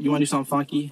You wanna do something funky?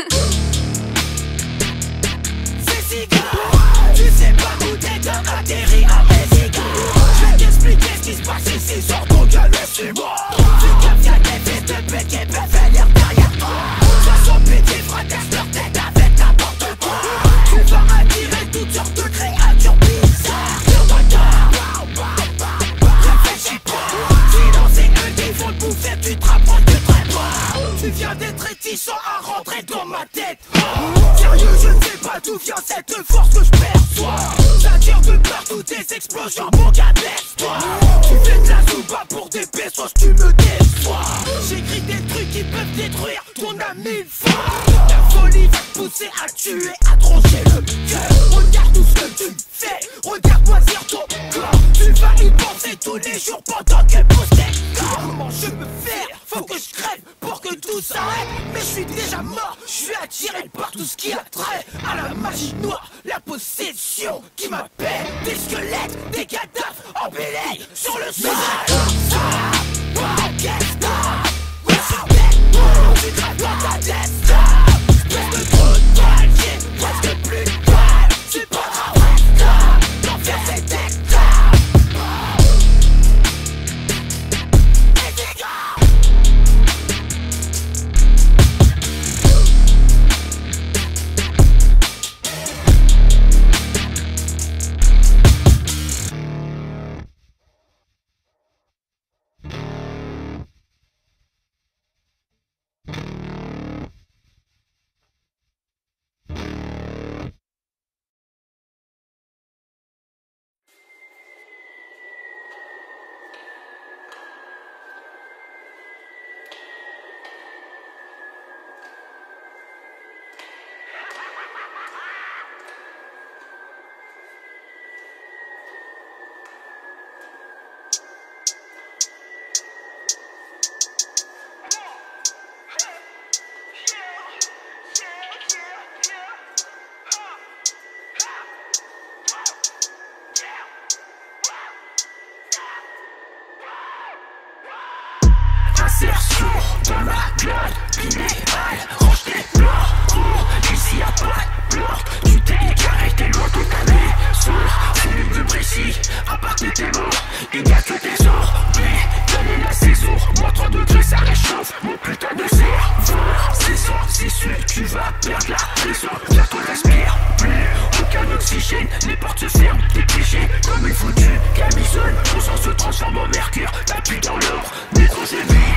Ezigor, tu sais pas où t'es comme atterri à Ezigor. Je vais t'expliquer ce qui se passe ici, sors ton gueule et suis-moi. Tu captes des fils de pute qui peuvent venir derrière toi. Sois sans pitié, fracasse leur tête avec n'importe quoi. Tu vas attirer toutes sortes de créatures bizarres. Sur ton cœur, réfléchis pas. Sinon c'est eux qui vont te bouffer, tu te rapproches du trépas. Tu viens d'être réticent à rentrer dans ma tête. Sérieux, je ne sais pas d'où vient cette force que je perçois. Ça tire de partout, des explosions, mon gars, laisse-toi. Tu fais de la zumba pour des pesos, tu me déçois. J'écris des trucs qui peuvent détruire ton âme 1000 fois. La folie va te pousser à tuer, à trancher le cœur. Regarde tout ce que tu fais, regarde-moi sur ton corps. Tu vas y penser tous les jours pendant qu'elle pose tes corps. Comment je me fais? Faut que je crève pour que tout s'arrête. Mais je suis déjà mort, je suis attiré par tout ce qui a trait à la magie noire, la possession qui m'appelle. Des squelettes, des cadavres embellis sur le sol. Tu crèves dans ta destin. Presque trop de palier, presque plus de balles. C'est pas grave, reste là, l'enfer c'est éclat. Ezigor. Insertion dans la glande minérale. Range tes plans, cours, ici y'a pas de blanc. Tu t'es égaré, t'es loin de ta maison. Fini du précis, à part tes mots. Il n'y a que tes orbites, quelle est la saison? Moins 30 degrés ça réchauffe, mon putain de cerveau. C'est sûr, tu vas perdre la raison. Bientôt respire plus, aucun oxygène. Les portes se ferment, t'es piégé comme une foutue camisole. Ton sang se transforme en mercure, t'appuies dans l'ombre. NÉVROSE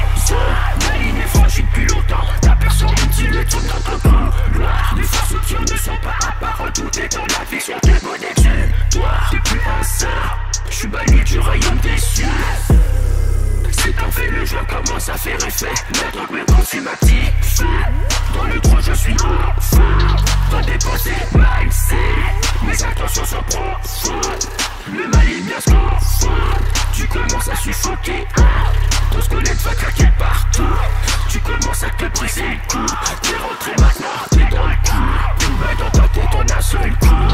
la ligne est franchie depuis longtemps. Ta personne continue tout dans ton couloir. Les forces obscures ne sont pas à part redouter dans la vie sur tes bonnes exutoires. T'es plus un saint, je suis banni du royaume des cieux. C'est quand fait le joint commence à faire effet. La drogue me consume active. Dans le droit je suis au fond. Dans des pensées mindset, mes intentions sont profondes. Le mal est bien ce tu commences à suffoquer. Ton squelette va craquer partout. Tu commences à te briser le cou. T'es rentré maintenant, t'es dans le coup. Tout va dans ta tête en un seul coup.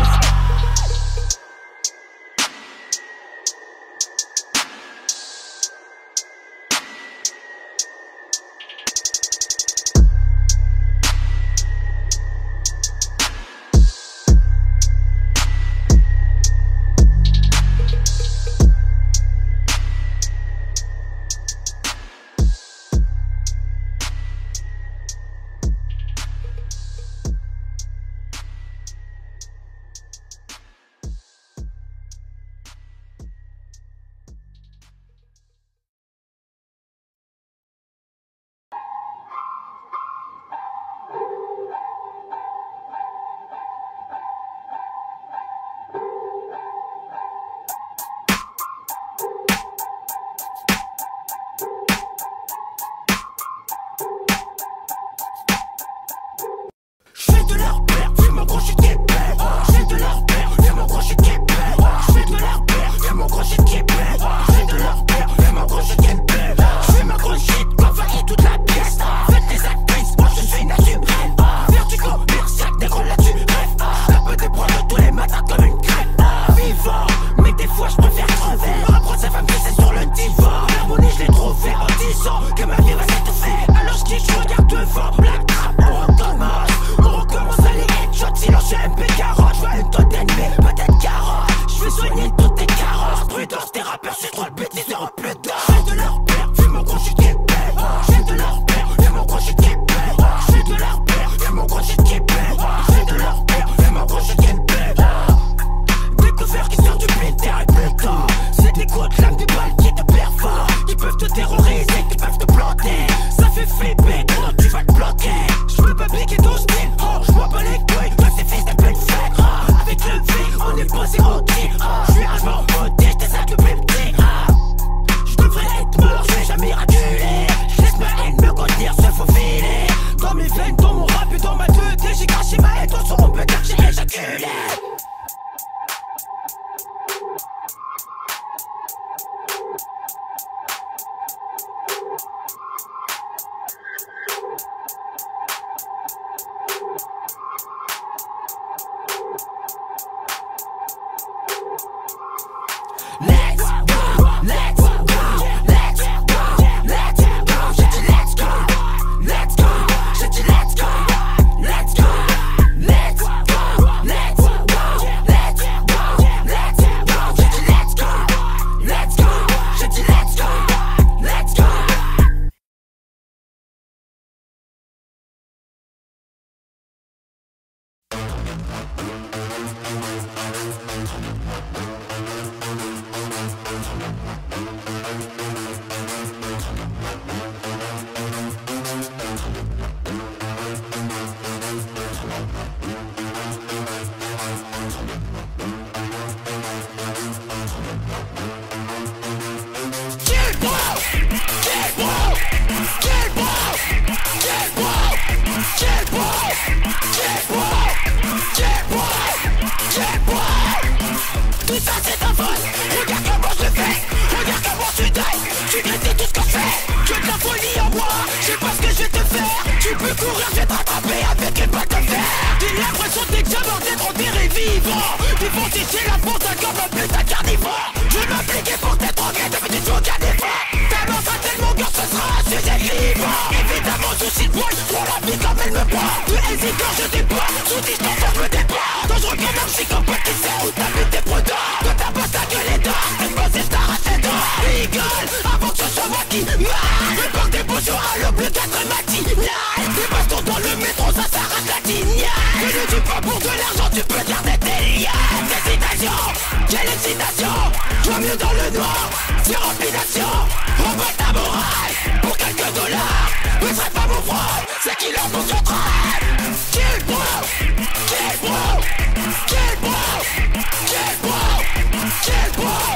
Tout ça c'est ta faute. Regarde comment je le fais. Regarde comment tu dailles. Tu critiques tout ce que je fais. Que de la folie en moi. Je sais pas ce que je vais te faire. Tu peux courir, je vais te rattraper avec une balle de fer. J'ai l'impression que t'es jamais d'être enterré vivant. Ils vont tirer la fonte comme un putain de carnivore. Je vais m'appliquer pour t'être en guerre. Depuis tu aucun effort. Ta main sera tellement gosse, ce sera un sujet libre. Évidemment souci de poil. Pour la vie comme elle me prend. De Ezigor je départ. Sous distance je me départ. Dangereux comme un psychopathe qui sait où t'habites tes prod.. De ta boîte ta gueule et d'or. Une bosse et t'arrache les dents. Rigole avant que ce soit moi qui meurt. Je porte des bonjours à l'aube, le 4 matinal. Des bastons dans le métro, ça s'arrache la tignale. Je ne dis pas pour de l'argent, tu peux garder tes liens. Excitation, quelle excitation. Je vois mieux dans le noir, c'est empilation. Revois ta morale, pour quelques dollars. Ne serait pas mon frère, c'est qui leur montre son travail. KILLEBREW, KILLEBREW, KILLEBREW, KILLEBREW, KILLEBREW,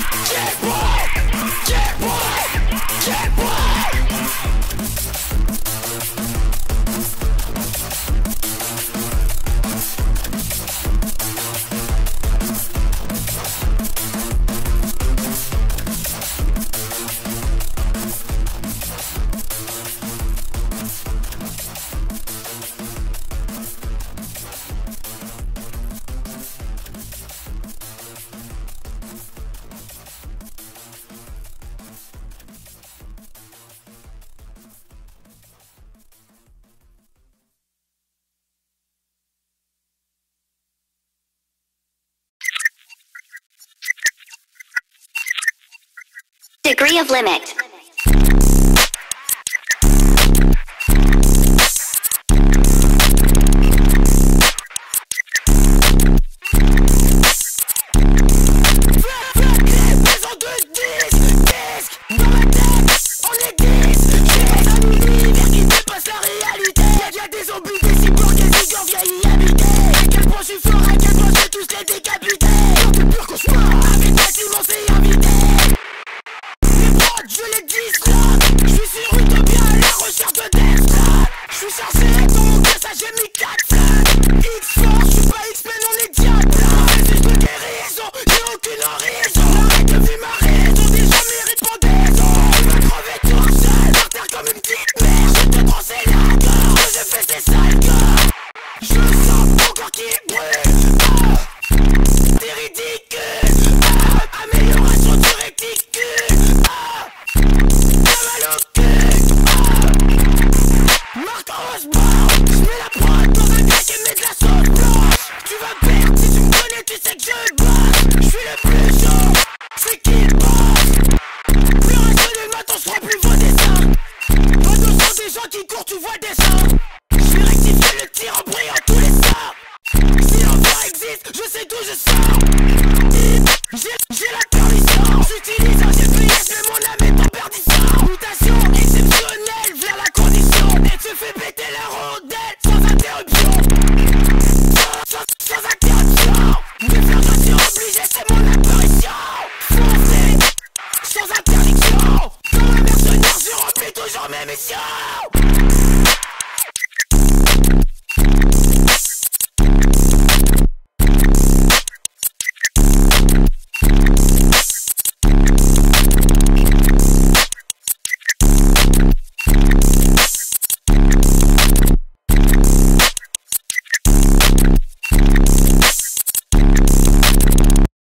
KILLEBREW, KILLEBREW. Degree of limit. Sans interdiction, comme un mercenaire, je remplis toujours mes missions.